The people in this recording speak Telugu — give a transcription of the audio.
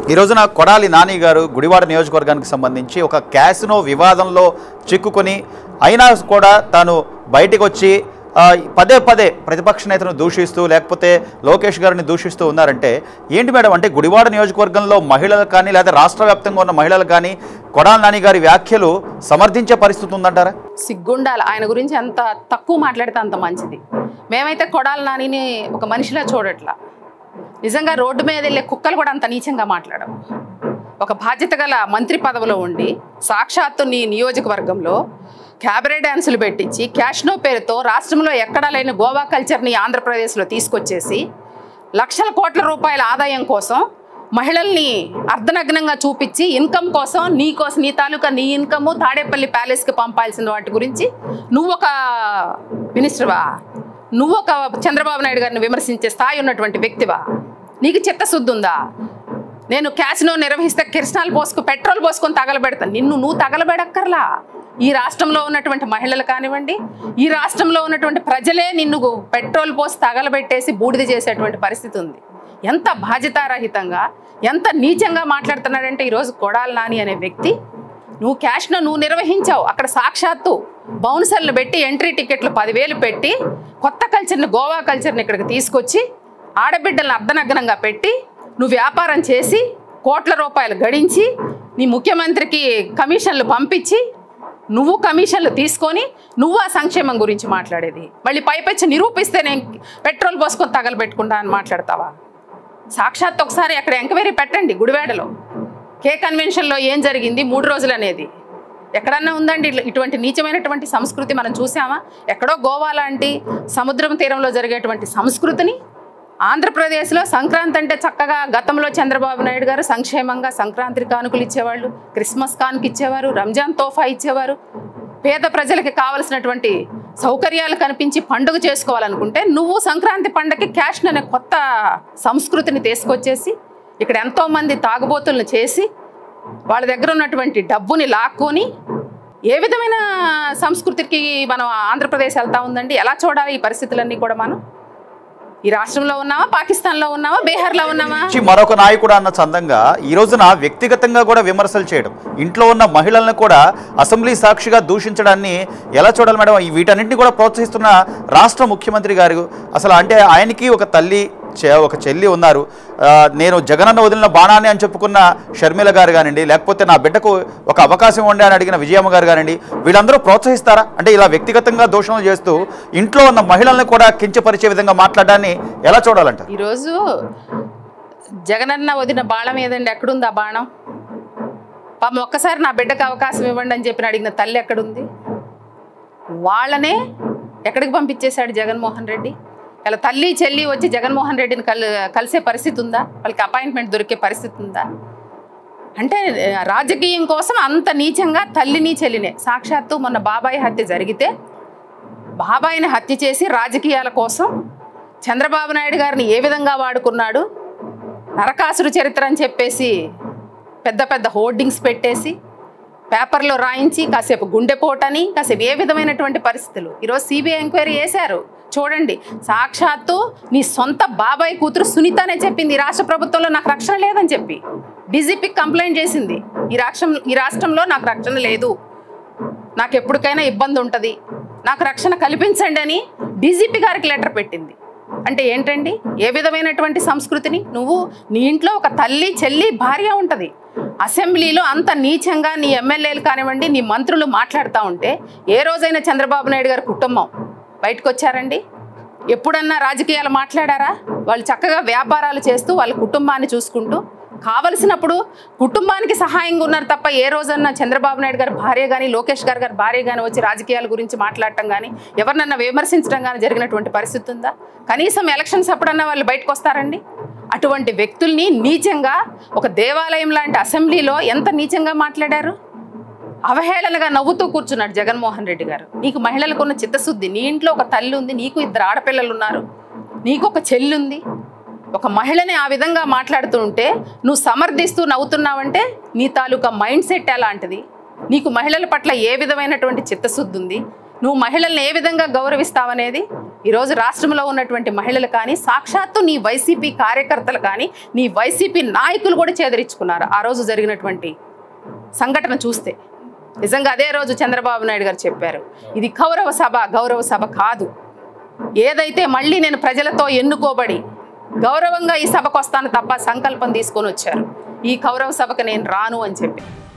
ఈ రోజున కొడాలి నాని గారు గుడివాడ నియోజకవర్గానికి సంబంధించి ఒక క్యాసినో వివాదంలో చిక్కుకొని అయినా కూడా తాను బయటికి వచ్చి పదే పదే ప్రతిపక్ష నేతను దూషిస్తూ లేకపోతే లోకేష్ గారిని దూషిస్తూ ఉన్నారంటే ఏంటి మేడం? అంటే గుడివాడ నియోజకవర్గంలో మహిళలకు కానీ లేదా రాష్ట్ర వ్యాప్తంగా ఉన్న మహిళలకు కానీ కొడాలి నాని గారి వ్యాఖ్యలు సమర్థించే పరిస్థితి ఉందంటారా? సిగ్గుండాలి. ఆయన గురించి అంత తక్కువ మాట్లాడితే అంత మంచిది. మేమైతే కొడాలి నానిని ఒక మనిషిలా చూడట్లా. నిజంగా రోడ్డు మీద వెళ్ళే కుక్కలు కూడా అంత నీచంగా మాట్లాడవు. ఒక బాధ్యత గల మంత్రి పదవిలో ఉండి సాక్షాత్తు నీ నియోజకవర్గంలో క్యాబరే డ్యాన్సులు పెట్టించి క్యాష్నో పేరుతో రాష్ట్రంలో ఎక్కడా లేని గోవా కల్చర్ని ఆంధ్రప్రదేశ్లో తీసుకొచ్చేసి లక్షల కోట్ల రూపాయల ఆదాయం కోసం మహిళల్ని అర్ధనగ్నంగా చూపించి ఇన్కమ్ కోసం నీ తాలూకా నీ ఇన్కము తాడేపల్లి ప్యాలెస్కి పంపాల్సిన వాటి గురించి నువ్వు ఒక మినిస్టర్వా? నువ్వు ఒక చంద్రబాబు నాయుడు గారిని విమర్శించే స్థాయి ఉన్నటువంటి వ్యక్తివా? నీకు చిత్తశుద్ధి ఉందా? నేను క్యాసినో నిర్వహిస్తే కిరసనాలు పెట్రోల్ పోసుకొని తగలబెడతాను. నువ్వు తగలబెడక్కర్లా. ఈ రాష్ట్రంలో ఉన్నటువంటి మహిళలు కానివ్వండి, ఈ రాష్ట్రంలో ఉన్నటువంటి ప్రజలే నిన్ను పెట్రోల్ పోసి తగలబెట్టేసి బూడిద చేసేటువంటి పరిస్థితి ఉంది. ఎంత బాధ్యతారహితంగా, ఎంత నీచంగా మాట్లాడుతున్నాడంటే ఈరోజు కొడాలి నాని అనే వ్యక్తి. నువ్వు క్యాష్నో నిర్వహించావు. అక్కడ సాక్షాత్తు బౌన్సర్లు పెట్టి ఎంట్రీ టికెట్లు 10,000 పెట్టి కొత్త కల్చర్ని, గోవా కల్చర్ని ఇక్కడికి తీసుకొచ్చి ఆడబిడ్డలను అర్ధనగ్నంగా పెట్టి నువ్వు వ్యాపారం చేసి కోట్ల రూపాయలు గడించి నీ ముఖ్యమంత్రికి కమిషన్లు పంపించి నువ్వు కమిషన్లు తీసుకొని నువ్వు ఆ సంక్షేమం గురించి మాట్లాడేది. మళ్ళీ పైపెచ్చి నిరూపిస్తే నేను పెట్రోల్ పోసుకొని తగలబెట్టుకుంటా అని మాట్లాడతావా? సాక్షాత్ ఒకసారి అక్కడ ఎంక్వైరీ పెట్టండి. గుడివాడలో కే కన్వెన్షన్లో ఏం జరిగింది 3 రోజులు అనేది ఎక్కడన్నా ఉందండి? ఇటువంటి నీచమైనటువంటి సంస్కృతి మనం చూసామా? ఎక్కడో గోవా లాంటి సముద్రం తీరంలో జరిగేటువంటి సంస్కృతిని ఆంధ్రప్రదేశ్లో సంక్రాంతి అంటే చక్కగా గతంలో చంద్రబాబు నాయుడు గారు సంక్షేమంగా సంక్రాంతి కానుకలు ఇచ్చేవాళ్ళు, క్రిస్మస్ కానుక ఇచ్చేవారు, రంజాన్ తోఫా ఇచ్చేవారు. పేద ప్రజలకి కావలసినటువంటి సౌకర్యాలు కనిపించి పండుగ చేసుకోవాలనుకుంటే నువ్వు సంక్రాంతి పండుగకి క్యాష్ అనే కొత్త సంస్కృతిని తీసుకొచ్చేసి ఇక్కడ ఎంతోమంది తాగుబోతులను చేసి వాళ్ళ దగ్గర ఉన్నటువంటి డబ్బుని లాక్కొని ఏ విధమైన సంస్కృతికి మనం ఆంధ్రప్రదేశ్ వెళ్తా ఉందండి? ఎలా చూడాలి ఈ పరిస్థితులన్నీ కూడా? మనం ఈ రాష్ట్రంలో ఉన్నావా, పాకిస్తాన్లో ఉన్నావా, బీహార్లో ఉన్నావా? మరొక నాయకుడు అన్న చందంగా ఈ రోజున వ్యక్తిగతంగా కూడా విమర్శలు చేయడం, ఇంట్లో ఉన్న మహిళలను కూడా అసెంబ్లీ సాక్షిగా దూషించడాన్ని ఎలా చూడాలి మేడం? వీటన్నింటినీ కూడా ప్రోత్సహిస్తున్న రాష్ట్ర ముఖ్యమంత్రి గారు అసలు అంటే ఆయనకి ఒక తల్లి ఒక చెల్లి ఉన్నారు. నేను జగనన్న వదిలిన బాణాన్ని అని చెప్పుకున్న షర్మిల గారు కానివ్వండి, లేకపోతే నా బిడ్డకు ఒక అవకాశం ఉండే అని అడిగిన విజయమ్మ గారు కానివ్వండి, వీళ్ళందరూ ప్రోత్సహిస్తారా? అంటే ఇలా వ్యక్తిగతంగా దూషణలు చేస్తూ ఇంట్లో ఉన్న మహిళల్ని కూడా కించపరిచే విధంగా మాట్లాడడాన్ని ఎలా చూడాలంట? ఈరోజు జగనన్న వదిలిన బాణం ఏదండి? ఎక్కడుంది ఆ బాణం? పాపం ఒక్కసారి నా బిడ్డకు అవకాశం ఇవ్వండి అని చెప్పి అడిగిన తల్లి ఎక్కడుంది? వాళ్ళనే ఎక్కడికి పంపించేశాడు జగన్మోహన్ రెడ్డి? ఇలా తల్లి చెల్లి వచ్చి జగన్మోహన్ రెడ్డిని కలిసే పరిస్థితి ఉందా? వాళ్ళకి అపాయింట్మెంట్ దొరికే పరిస్థితి ఉందా? అంటే రాజకీయం కోసం అంత నీచంగా తల్లిని చెల్లినే. సాక్షాత్తు మొన్న బాబాయ్ హత్య జరిగితే బాబాయిని హత్య చేసి రాజకీయాల కోసం చంద్రబాబు నాయుడు గారిని ఏ విధంగా వాడుకున్నాడు? నరకాసురు చరిత్ర అని చెప్పేసి పెద్ద పెద్ద హోర్డింగ్స్ పెట్టేసి పేపర్లో రాయించి కాసేపు గుండెపోటని కాసేపు ఏ విధమైనటువంటి పరిస్థితులు. ఈరోజు సిబిఐ ఎంక్వైరీ చేశారు. చూడండి, సాక్షాత్తు నీ సొంత బాబాయ్ కూతురు సునీతనే చెప్పింది ఈ రాష్ట్ర ప్రభుత్వంలో నాకు రక్షణ లేదని చెప్పి. డీజీపీకి కంప్లైంట్ చేసింది, ఈ రాష్ట్రంలో నాకు రక్షణ లేదు, నాకు ఎప్పటికైనా ఇబ్బంది ఉంటుంది, నాకు రక్షణ కల్పించండి అని డీజీపీ గారికి లెటర్ పెట్టింది. అంటే ఏంటండి? ఏ విధమైనటువంటి సంస్కృతిని? నువ్వు నీ ఇంట్లో ఒక తల్లి చెల్లి భార్య ఉంటుంది, అసెంబ్లీలో అంత నీచంగా నీ ఎమ్మెల్యేలు కానివ్వండి నీ మంత్రులు మాట్లాడుతూ ఉంటే ఏ రోజైనా చంద్రబాబు నాయుడు గారి కుటుంబం బయటకు వచ్చారండి? ఎప్పుడన్నా రాజకీయాలు మాట్లాడారా? వాళ్ళు చక్కగా వ్యాపారాలు చేస్తూ వాళ్ళ కుటుంబాన్ని చూసుకుంటూ కావలసినప్పుడు కుటుంబానికి సహాయంగా ఉన్నారు తప్ప ఏ రోజన్నా చంద్రబాబు నాయుడు గారి భార్య కానీ లోకేష్ గారి భార్య కానీ వచ్చి రాజకీయాల గురించి మాట్లాడటం కానీ ఎవరినన్నా విమర్శించడం కానీ జరిగినటువంటి పరిస్థితి ఉందా? కనీసం ఎలక్షన్స్ అప్పుడన్నా వాళ్ళు బయటకు వస్తారండి? అటువంటి వ్యక్తుల్ని నీచంగా ఒక దేవాలయం లాంటి అసెంబ్లీలో ఎంత నీచంగా మాట్లాడారు? అవహేళనగా నవ్వుతూ కూర్చున్నాడు జగన్మోహన్ రెడ్డి గారు. నీకు మహిళలకు ఉన్న చిత్తశుద్ధి, నీ ఇంట్లో ఒక తల్లి ఉంది, నీకు 2 ఆడపిల్లలు ఉన్నారు, నీకు ఒక చెల్లి ఉంది. ఒక మహిళని ఆ విధంగా మాట్లాడుతూ ఉంటే నువ్వు సమర్థిస్తూ నవ్వుతున్నావంటే నీ తాలూకా మైండ్ సెట్ ఎలాంటిది? నీకు మహిళల పట్ల ఏ విధమైనటువంటి చిత్తశుద్ధి ఉంది? నువ్వు మహిళల్ని ఏ విధంగా గౌరవిస్తావనేది ఈరోజు రాష్ట్రంలో ఉన్నటువంటి మహిళలు కానీ సాక్షాత్తు నీ వైసీపీ కార్యకర్తలు కానీ నీ వైసీపీ నాయకులు కూడా చేదరించుకున్నారు ఆ రోజు జరిగినటువంటి సంఘటన చూస్తే. నిజంగా అదే రోజు చంద్రబాబు నాయుడు గారు చెప్పారు, ఇది గౌరవ సభ కాదు. ఏదైతే మళ్ళీ నేను ప్రజలతో ఎన్నుకోబడి గౌరవంగా ఈ సభకు వస్తాను తప్ప సంకల్పం తీసుకొని వచ్చారు. ఈ గౌరవ సభకు నేను రాను అని చెప్పి